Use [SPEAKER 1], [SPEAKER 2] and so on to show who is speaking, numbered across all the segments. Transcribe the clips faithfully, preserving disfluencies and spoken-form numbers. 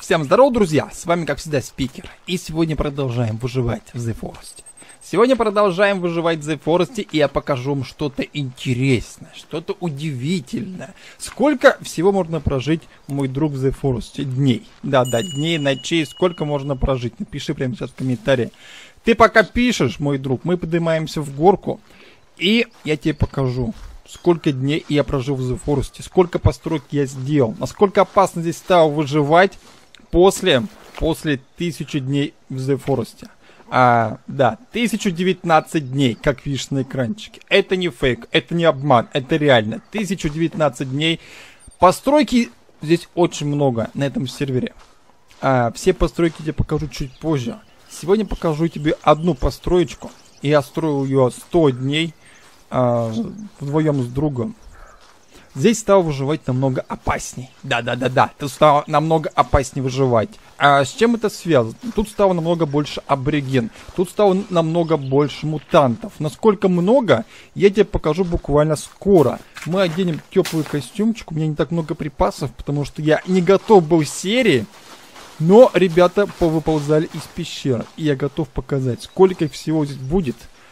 [SPEAKER 1] Всем здорова, друзья! С вами, как всегда, Спикер. И сегодня продолжаем выживать в The Forest. Сегодня продолжаем выживать в The Forest, и я покажу вам что-то интересное, что-то удивительное. Сколько всего можно прожить, мой друг, в The Forest? Дней. Да-да, дней, ночей. Сколько можно прожить? Напиши прямо сейчас в комментарии. Ты пока пишешь, мой друг, мы поднимаемся в горку, и я тебе покажу, сколько дней я прожил в The Forest, сколько построек я сделал, насколько опасно здесь стало выживать после, после тысячи дней в The Forest. А, да, тысяча девятнадцать дней, как видишь на экранчике. Это не фейк, это не обман, это реально. тысяча девятнадцать дней. Постройки здесь очень много на этом сервере. А, все постройки я тебе покажу чуть позже. Сегодня покажу тебе одну построечку. Я строил ее сто дней а, вдвоем с другом. Здесь стало выживать намного опасней. Да-да-да-да, тут стало намного опаснее выживать. А с чем это связано? Тут стало намного больше абориген. Тут стало намного больше мутантов. Насколько много, я тебе покажу буквально скоро. Мы оденем теплый костюмчик. У меня не так много припасов, потому что я не готов был к серии. Но ребята повыползали из пещеры. И я готов показать, сколько их всего здесь будет.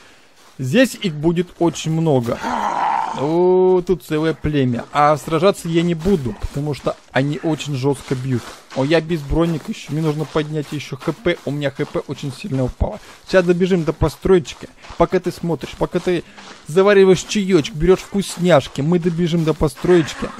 [SPEAKER 1] Здесь их будет очень много. О, тут целое племя. А сражаться я не буду, потому что они очень жестко бьют. О, я без броника еще. Мне нужно поднять еще хп. У меня хп очень сильно упало. Сейчас добежим до построечки. Пока ты смотришь, пока ты завариваешь чаечек, берешь вкусняшки, мы добежим до построечки.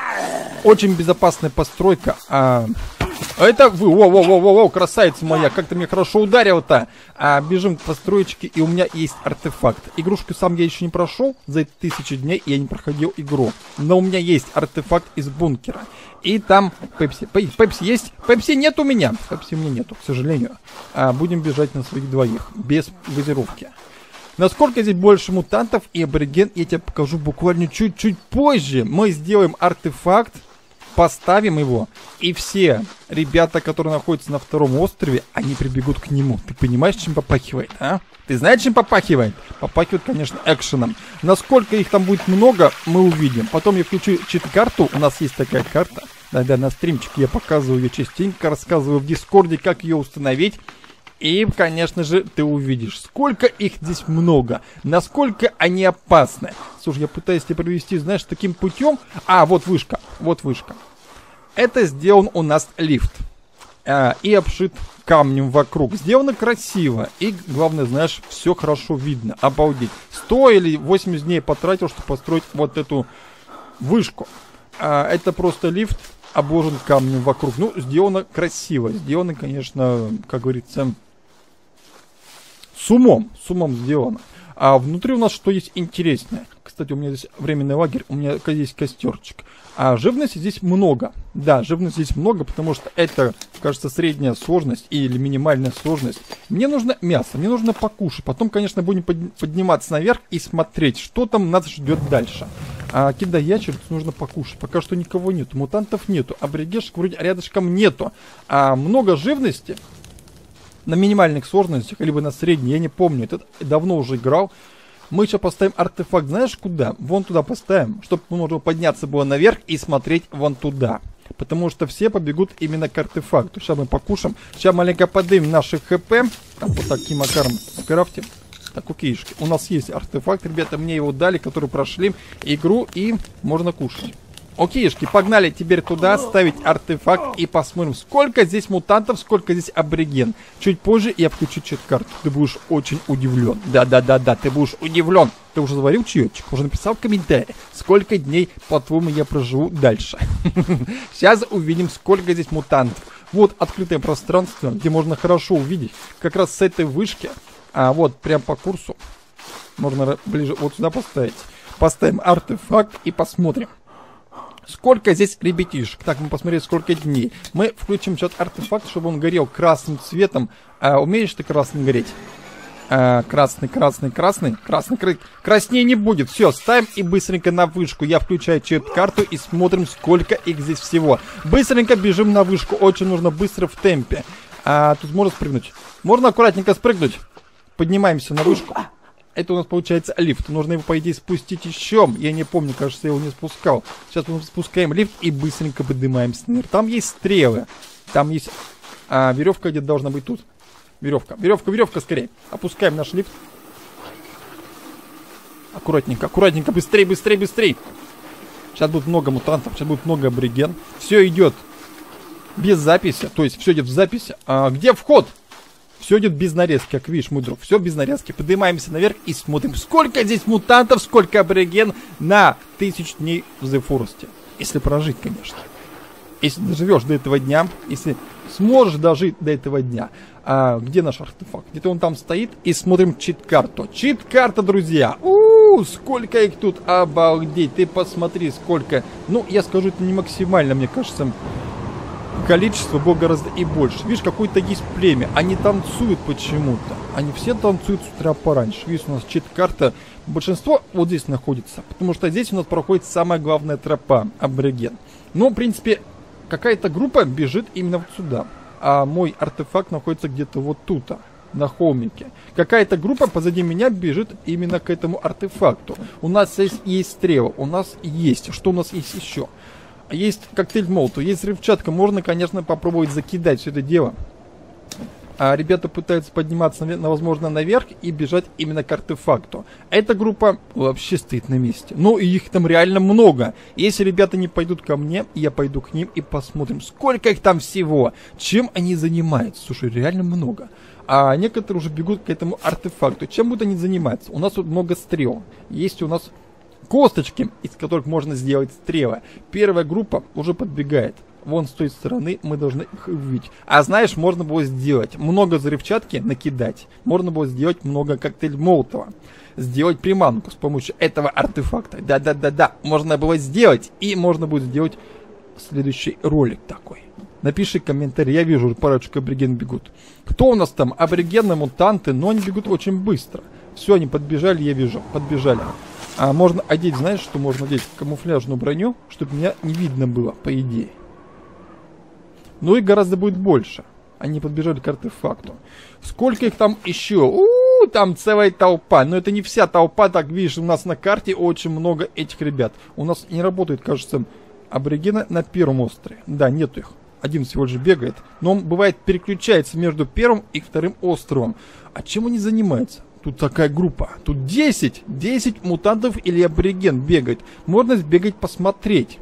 [SPEAKER 1] Очень безопасная постройка. А... Это вы, воу-воу-воу-воу, красавица моя, как ты меня хорошо ударил-то. А, бежим к построечке, и у меня есть артефакт. Игрушку сам я еще не прошел, за эти тысячи дней я не проходил игру. Но у меня есть артефакт из бункера. И там пепси. Пепси есть? Пепси нет у меня. Пепси у меня нету, к сожалению. А, будем бежать на своих двоих, без газировки. Насколько здесь больше мутантов и абориген, я тебе покажу буквально чуть-чуть позже. Мы сделаем артефакт. Поставим его, и все ребята, которые находятся на втором острове, они прибегут к нему. Ты понимаешь, чем попахивает, а? Ты знаешь, чем попахивает? Попахивает, конечно, экшеном. Насколько их там будет много, мы увидим. Потом я включу чит-карту, у нас есть такая карта. Да-да, на стримчике я показываю ее частенько, рассказываю в Дискорде, как ее установить. И, конечно же, ты увидишь, сколько их здесь много, насколько они опасны. Слушай, я пытаюсь тебя провести, знаешь, таким путем. А, вот вышка, вот вышка. Это сделан у нас лифт. А, и обшит камнем вокруг. Сделано красиво. И, главное, знаешь, все хорошо видно. Обалдеть. сто или восемьдесят дней потратил, чтобы построить вот эту вышку. А, это просто лифт, обложен камнем вокруг. Ну, сделано красиво. Сделано, конечно, как говорится... С умом, с умом сделано. А внутри у нас что есть интересное? Кстати, у меня здесь временный лагерь, у меня здесь костерчик. А живности здесь много. Да, живности здесь много, потому что это, кажется, средняя сложность или минимальная сложность. Мне нужно мясо, мне нужно покушать. Потом, конечно, будем под, подниматься наверх и смотреть, что там нас ждет дальше. А кидай ящериц, нужно покушать. Пока что никого нету, мутантов нету, аборигешек вроде рядышком нету. А много живности... На минимальных сложностях, либо на средней, я не помню, это давно уже играл. Мы сейчас поставим артефакт, знаешь куда? Вон туда поставим, чтобы можно подняться было наверх и смотреть вон туда. Потому что все побегут именно к артефакту. Сейчас мы покушаем. Сейчас маленько подымем наши хп. Там вот таким макаром скрафтим. Так, окейшки. У нас есть артефакт, ребята, мне его дали, который прошли игру, и можно кушать. Окейшки, погнали теперь туда ставить артефакт и посмотрим, сколько здесь мутантов, сколько здесь абориген. Чуть позже я включу чит-карту. Ты будешь очень удивлен. Да-да-да-да, ты будешь удивлен. Ты уже заварил чаечек? Уже написал в комментариях, сколько дней, по-твоему, я проживу дальше. Сейчас увидим, сколько здесь мутантов. Вот открытое пространство, где можно хорошо увидеть. Как раз с этой вышки, а вот прям по курсу, можно ближе вот сюда поставить. Поставим артефакт и посмотрим. Сколько здесь ребятишек. Так, мы посмотрели, сколько дней. Мы включим сейчас артефакт, чтобы он горел красным цветом. А, умеешь ты красным гореть? А, красный, красный, красный. Красный, красный. Краснее не будет. Все, ставим и быстренько на вышку. Я включаю чит-карту и смотрим, сколько их здесь всего. Быстренько бежим на вышку. Очень нужно быстро в темпе. А, тут можно спрыгнуть. Можно аккуратненько спрыгнуть. Поднимаемся на вышку. Это у нас получается лифт. Нужно его, по идее, спустить еще. Я не помню, кажется, я его не спускал. Сейчас мы спускаем лифт и быстренько поднимаемся наверх. Там есть стрелы. Там есть а, веревка, где должна быть тут. Веревка, веревка, веревка, скорее. Опускаем наш лифт. Аккуратненько, аккуратненько, быстрее, быстрее, быстрее. Сейчас будет много мутантов, сейчас будет много абориген. Все идет без записи, то есть все идет в записи. А где вход? Все идет без нарезки, как видишь, мой друг. Все без нарезки. Поднимаемся наверх и смотрим, сколько здесь мутантов, сколько абориген на тысячу дней в The Forest. Если прожить, конечно. Если доживешь до этого дня, если сможешь дожить до этого дня. А где наш артефакт? Где-то он там стоит. И смотрим чит-карту. Чит-карта, друзья. У-у-у, сколько их тут, обалдеть. Ты посмотри, сколько. Ну, я скажу, это не максимально, мне кажется, количество было гораздо и больше. Видишь, какое-то есть племя. Они танцуют почему-то. Они все танцуют с утра пораньше. Видишь, у нас чит-карта. Большинство вот здесь находится. Потому что здесь у нас проходит самая главная тропа. Абориген. Но, в принципе, какая-то группа бежит именно вот сюда. А мой артефакт находится где-то вот тут, на холмике. Какая-то группа позади меня бежит именно к этому артефакту. У нас есть, есть стрела, у нас есть. Что у нас есть еще? Есть коктейль Молотова, есть взрывчатка. Можно, конечно, попробовать закидать все это дело. А ребята пытаются подниматься, на, возможно, наверх и бежать именно к артефакту. Эта группа вообще стоит на месте. Ну, и их там реально много. Если ребята не пойдут ко мне, я пойду к ним и посмотрим, сколько их там всего. Чем они занимаются. Слушай, реально много. А некоторые уже бегут к этому артефакту. Чем будут они заниматься? У нас тут много стрел. Есть у нас косточки, из которых можно сделать стрелы. Первая группа уже подбегает. Вон с той стороны мы должны их увидеть. А знаешь, можно было сделать много взрывчатки, накидать. Можно было сделать много коктейль Молотова. Сделать приманку с помощью этого артефакта. Да-да-да-да, можно было сделать. И можно будет сделать следующий ролик такой. Напиши комментарий, я вижу, парочку абориген бегут. Кто у нас там? Аборигены, мутанты, но они бегут очень быстро. Все, они подбежали, я вижу, подбежали. А можно одеть, знаешь, что можно одеть? Камуфляжную броню, чтобы меня не видно было, по идее. Ну и гораздо будет больше. Они подбежали к артефакту. Сколько их там еще? У-у-у, там целая толпа. Но это не вся толпа, так видишь, у нас на карте очень много этих ребят. У нас не работает, кажется, аборигены на первом острове. Да, нету их. Один всего лишь бегает. Но он, бывает, переключается между первым и вторым островом. А чем они занимаются? Тут такая группа. Тут десять. десять мутантов или абориген бегает. Можно сбегать посмотреть.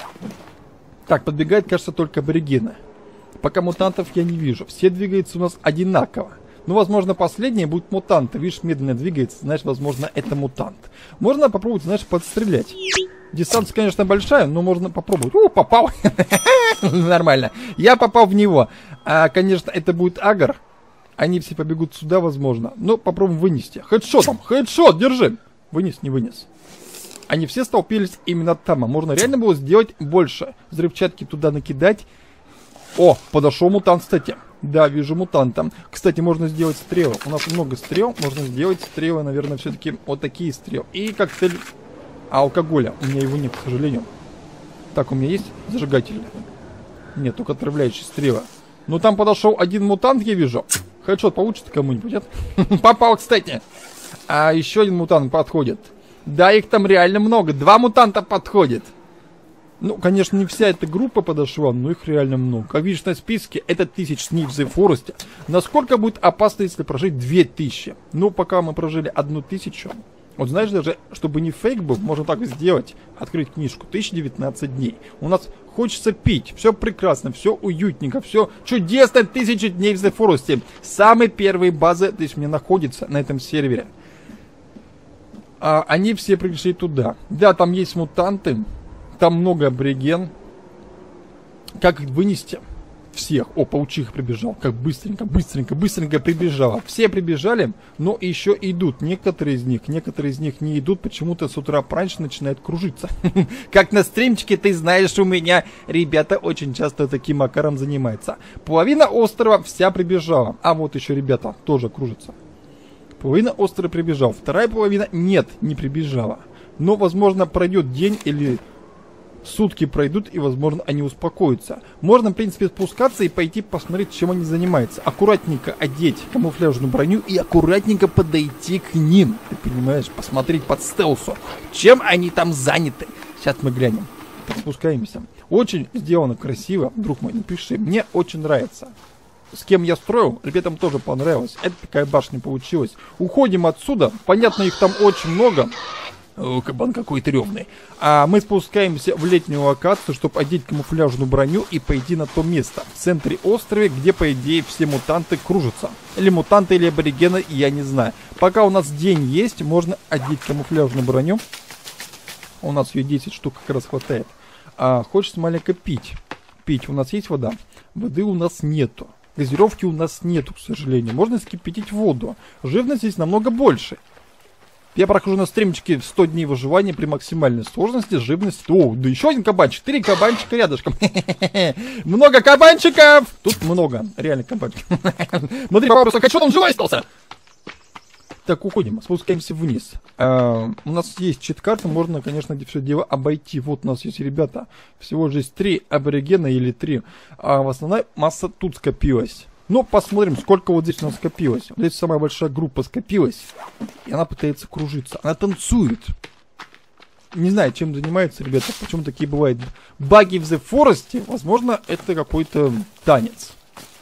[SPEAKER 1] Так, подбегает, кажется, только аборигены. Пока мутантов я не вижу. Все двигаются у нас одинаково. Ну, возможно, последний будет мутант. Видишь, медленно двигается. Знаешь, возможно, это мутант. Можно попробовать, знаешь, подстрелять. Дистанция, конечно, большая, но можно попробовать. О, попал. Нормально. Я попал в него. А, конечно, это будет агр. Они все побегут сюда, возможно. Но попробуем вынести. Хедшотом. Хедшот, держи. Вынес, не вынес. Они все столпились именно там. А можно реально было сделать больше. Взрывчатки туда накидать. О, подошел мутант, кстати. Да, вижу мутанта. Кстати, можно сделать стрелы. У нас много стрел. Можно сделать стрелы, наверное, все-таки вот такие стрелы. И коктейль алкоголя. У меня его нет, к сожалению. Так, у меня есть зажигатель? Нет, только отравляющие стрелы. Ну, там подошел один мутант, я вижу. Хедшот получится кому-нибудь, нет? Попал, кстати. А еще один мутант подходит. Да, их там реально много. Два мутанта подходит. Ну, конечно, не вся эта группа подошла, но их реально много. Как видишь на списке, это тысяч дней в The Forest. Насколько будет опасно, если прожить две тысячи? Ну, пока мы прожили одну тысячу. Вот знаешь, даже, чтобы не фейк был, можно так сделать. Открыть книжку. тысяча девятнадцать дней. У нас хочется пить. Все прекрасно, все уютненько, все чудесно. Тысяча дней в The Forest. Самые первые базы здесь у меня находятся на этом сервере. А, они все пришли туда. Да, там есть мутанты. Там много абориген. Как их вынести? Всех. О, паучиха прибежал. Как быстренько, быстренько, быстренько прибежала. Все прибежали, но еще идут. Некоторые из них, некоторые из них не идут. Почему-то с утра пораньше начинают кружиться. Как на стримчике, ты знаешь, у меня ребята очень часто таким макаром занимаются. Половина острова вся прибежала. А вот еще ребята тоже кружатся. Половина острова прибежала. Вторая половина нет, не прибежала. Но, возможно, пройдет день или... Сутки пройдут, и, возможно, они успокоятся. Можно, в принципе, спускаться и пойти посмотреть, чем они занимаются. Аккуратненько одеть камуфляжную броню и аккуратненько подойти к ним. Ты понимаешь, посмотреть под стелсу. Чем они там заняты? Сейчас мы глянем. Так, спускаемся. Очень сделано красиво, друг мой, напиши. Мне очень нравится. С кем я строил, ребятам тоже понравилось. Это такая башня получилась. Уходим отсюда. Понятно, их там очень много. О, кабан какой-то ревный. А мы спускаемся в летнюю локацию, чтобы одеть камуфляжную броню и пойти на то место в центре острова, где, по идее, все мутанты кружатся. Или мутанты, или аборигены, я не знаю. Пока у нас день есть, можно одеть камуфляжную броню. У нас ее десять штук как раз хватает. А хочется маленько пить. Пить. У нас есть вода? Воды у нас нету. Газировки у нас нету, к сожалению. Можно скипятить воду. Живность здесь намного больше. Я прохожу на стримчике в сто дней выживания при максимальной сложности, живность. О, да еще один кабанчик. Три кабанчика рядышком. Много кабанчиков! Тут много. Реально кабанчиков. Смотри, вопрос, а что он живой остался? Так, уходим. Спускаемся вниз. Uh, у нас есть чит-карта. Можно, конечно, все дело обойти. Вот у нас есть, ребята, всего же есть три аборигена или три. А основная масса тут скопилась. Ну, посмотрим, сколько вот здесь у нас скопилось. Вот здесь самая большая группа скопилась. И она пытается кружиться. Она танцует. Не знаю, чем занимается, ребята. Почему такие бывают баги в The Forest. Возможно, это какой-то танец.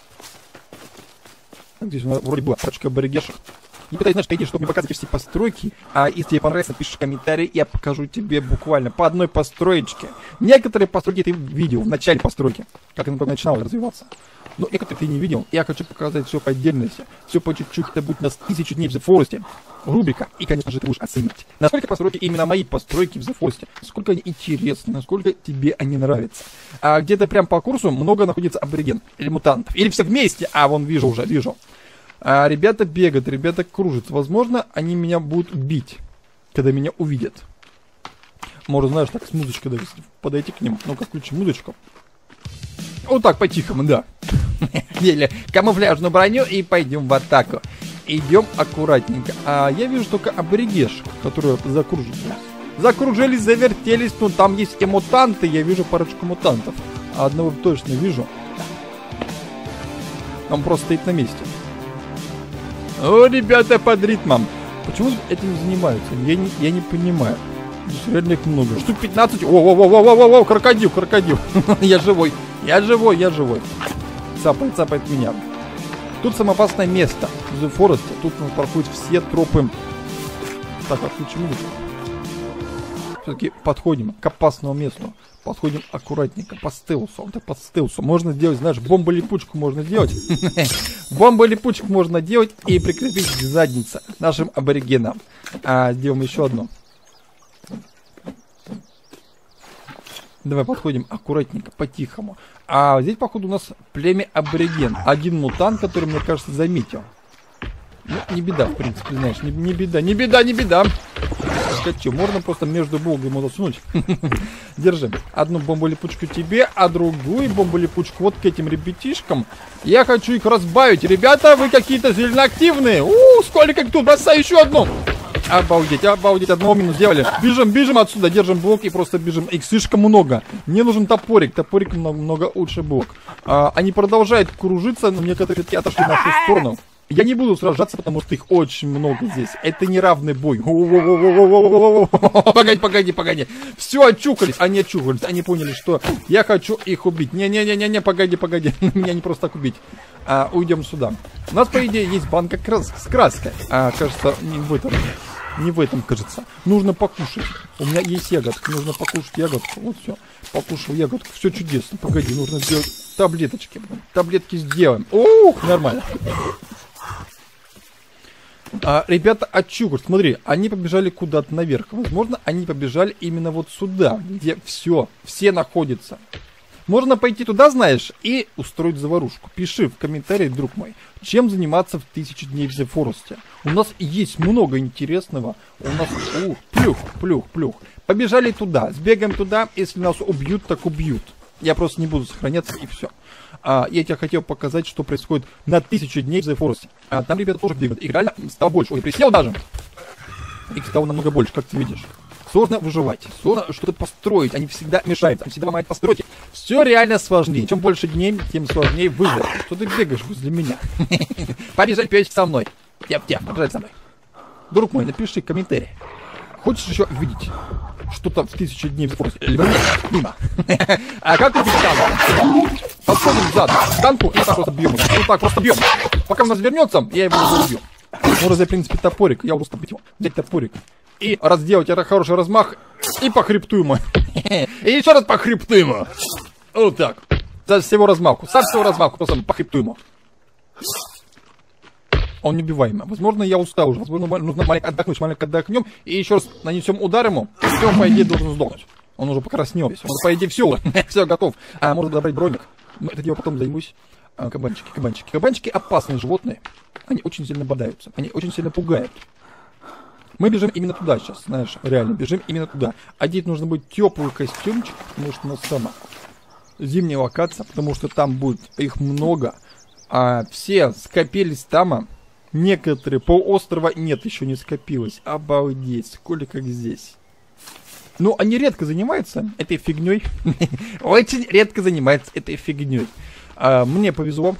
[SPEAKER 1] Здесь у нас вроде была парочка аборигешек. Не пытаюсь, знаешь, пойти, чтобы мне показать все постройки. А если тебе понравится, напиши комментарий, я покажу тебе буквально по одной построечке. Некоторые постройки ты видел в начале постройки, как она только начинала развиваться. Но некоторые ты не видел. Я хочу показать все по отдельности. Все по чуть-чуть. Это будет у нас тысячу дней в The Forest. Рубрика. И, конечно же, ты будешь оценить, насколько постройки, именно мои постройки в The Forest, насколько они интересны, насколько тебе они нравятся. А где-то прям по курсу много находится абориген или мутантов. Или все вместе. А, вон вижу уже, вижу. А ребята бегают, ребята кружатся. Возможно, они меня будут бить, когда меня увидят. Может, знаешь, так с музычкой даже подойти к ним. Ну-ка, включи музычку. Вот так, по-тихому, да. Надели камуфляжную броню и пойдем в атаку. Идем аккуратненько. А я вижу только аборигеш, которые закружились. Закружились, завертелись. Ну, там есть и мутанты. Я вижу парочку мутантов. А одного точно вижу. Он просто стоит на месте. О, ребята, под ритмом. Почему этим занимаются? Я не, я не понимаю. Здесь реально их много. Штук пятнадцать. О-о-о-о-о-о, крокодил, крокодил. Я живой. Я живой, я живой. Цапает, цапает меня. Тут самое опасное место. В The Forest. Тут у нас проходят все тропы. Так, отключим музыку. Все-таки подходим к опасному месту. Подходим аккуратненько, по стелсу. Так, по стелсу. Можно сделать, знаешь, бомбу-липучку можно сделать. Бомбу-липучку можно делать и прикрепить к заднице нашим аборигенам. А, сделаем еще одну. Давай подходим аккуратненько, по-тихому. А здесь, походу, у нас племя абориген. Один мутант, который, мне кажется, заметил. Ну, не беда, в принципе, знаешь, не, не беда, не беда, не беда. Что, можно просто между богом ему засунуть. Держи. Одну бомбу-липучку тебе, а другую бомбу-липучку вот к этим ребятишкам. Я хочу их разбавить. Ребята, вы какие-то сильно активные. У, сколько их тут, бросай еще одну. Обалдеть, обалдеть, одного минус сделали. Бежим, бежим отсюда, держим блок и просто бежим. Их слишком много. Мне нужен топорик, топорик много лучше блок. А, они продолжают кружиться, но некоторые все-таки отошли в нашу сторону. Я не буду сражаться, потому что их очень много здесь. Это неравный бой. Погоди, погоди, погоди. Все, очухались. Они очухались. Они поняли, что я хочу их убить. Не-не-не-не, погоди, погоди. Меня не просто так убить. А, уйдем сюда. У нас, по идее, есть банка крас с краской. А, кажется, не в этом. Не в этом, кажется. Нужно покушать. У меня есть ягодка. Нужно покушать ягодку. Вот все. Покушал ягодку. Все чудесно. Погоди, нужно сделать таблеточки. Таблетки сделаем. Ух, нормально. А, ребята очухались. Смотри, они побежали куда-то наверх. Возможно, они побежали именно вот сюда, где все, все находятся. Можно пойти туда, знаешь, и устроить заварушку. Пиши в комментариях, друг мой, чем заниматься в тысячу дней в The Forest. У нас есть много интересного. У нас... Ух, плюх, плюх, плюх. Побежали туда, сбегаем туда. Если нас убьют, так убьют. Я просто не буду сохраняться, и все. А, я тебе хотел показать, что происходит на тысячу дней в The Forest. А, там ребята тоже бегают. Их реально стало больше. Ой, присел даже. Их стало намного больше, как ты видишь. Сложно выживать, сложно что-то построить. Они всегда мешают, они всегда ломают постройки. Все реально сложнее. Чем больше дней, тем сложнее выжить. Что ты бегаешь возле меня? Побежать песик со мной. Тяп-тяп, побежать со мной. Друг мой, напиши комментарий. Хочешь еще видеть что-то в тысячу дней в скорости? Либо нет, мимо. А как убить танк? Подходим сзади к танку и так просто бьем. Вот так просто бьем. Пока он развернется, я его уже убью. Можно взять, в принципе, топорик. Я просто бить его. Взять топорик. И раз сделать это хороший размах. И по хребту ему. И еще раз по хребту ему. Вот так. За всего размаху. Со всего размаху. Просто по хребту ему. Он неубиваемый. Возможно, я устал уже. Возможно, нужно маленько отдохнуть. Маленько отдохнем. И еще раз нанесем удар ему. И он, по идее, должен сдохнуть. Он уже покраснел. Он, по идее, все. Все, готов. А можно добавить броник. Но это дело потом займусь. А, кабанчики, кабанчики. Кабанчики опасные животные. Они очень сильно бодаются. Они очень сильно пугают. Мы бежим именно туда сейчас, знаешь, реально, бежим именно туда. Одеть нужно будет теплый костюмчик, потому что у нас сама зимняя локация, потому что там будет их много. А все скопились там, некоторые полуострова нет, еще не скопилось. Обалдеть, сколько как здесь. Ну, они редко занимаются этой фигней. Очень редко занимаются этой фигней. Мне повезло,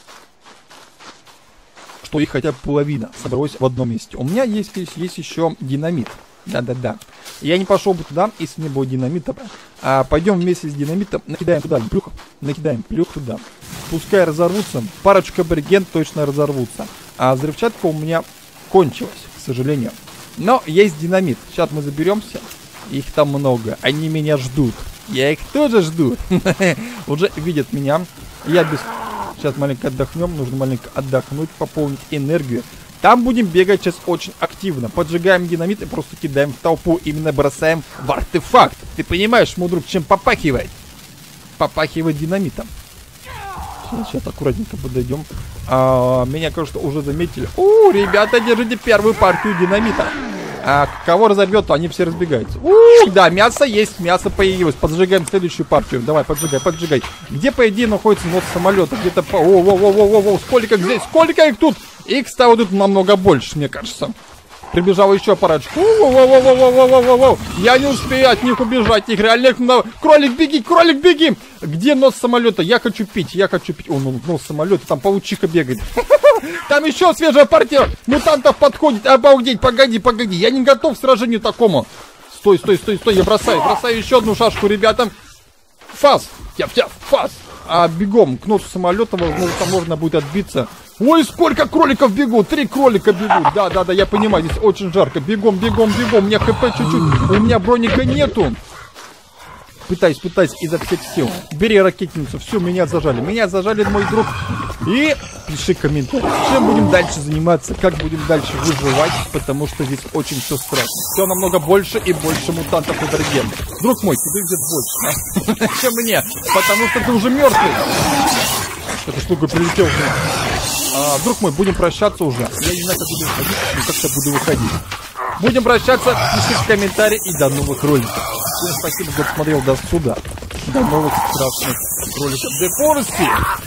[SPEAKER 1] что их хотя бы половина собралась в одном месте. У меня есть, есть еще динамит. Да-да-да. Я не пошел бы туда, если не было динамита. А пойдем вместе с динамитом, накидаем туда плюх, накидаем плюх туда. Пускай разорвутся, парочку абориген точно разорвутся. А взрывчатка у меня кончилась, к сожалению. Но есть динамит. Сейчас мы заберемся. Их там много. Они меня ждут. Я их тоже жду. Уже видят меня. Я без... Сейчас маленько отдохнем, нужно маленько отдохнуть, пополнить энергию. Там будем бегать сейчас очень активно. Поджигаем динамит и просто кидаем в толпу. Именно бросаем в артефакт. Ты понимаешь, мой друг, чем попахивает? Попахивает динамитом. Сейчас, сейчас аккуратненько подойдем. А, меня, кажется, уже заметили. У, ребята, держите первую партию динамита. А кого разорвет, то они все разбегаются. У, да, мясо есть, мясо появилось. Поджигаем следующую партию. Давай, поджигай, поджигай. Где, по идее, находится нос самолета? Где-то по... О-о-о-о-о-о, сколько здесь, сколько их тут? Их стало тут намного больше, мне кажется. Прибежала еще парочку. О-о-о-о-о-о-о-о-о. Я не успею от них убежать. Их реально много. Кролик, беги, кролик, беги. Где нос самолета? Я хочу пить, я хочу пить. О, ну, нос самолета, там паучиха бегает. Там еще свежая партия мутантов подходит. Обалдеть, погоди, погоди. Я не готов к сражению такому. Стой, стой, стой, стой. Я бросаю, бросаю еще одну шашку, ребята. Фас, тяп-тяп, фас. А бегом к носу самолета, возможно, там можно будет отбиться. Ой, сколько кроликов бегут! Три кролика бегут. Да, да, да, я понимаю, здесь очень жарко. Бегом, бегом, бегом. У меня хп чуть-чуть. У меня броника нету. Пытаюсь, пытаюсь изо всех сил. Бери ракетницу. Все, меня зажали. Меня зажали, мой друг. И пиши комментарий. Чем будем дальше заниматься? Как будем дальше выживать? Потому что здесь очень все страшно. Все намного больше и больше мутантов и дорогих. Друг мой, тебе где-то больше, чем мне. Потому что ты уже мертвый. Эта штука прилетела. А, друг мой, будем прощаться уже. Я не знаю, как буду выходить, но как-то буду выходить. Будем прощаться, пишите комментарии и до новых роликов. Всем спасибо, кто смотрел до сюда. До новых страшных роликов. The Forest.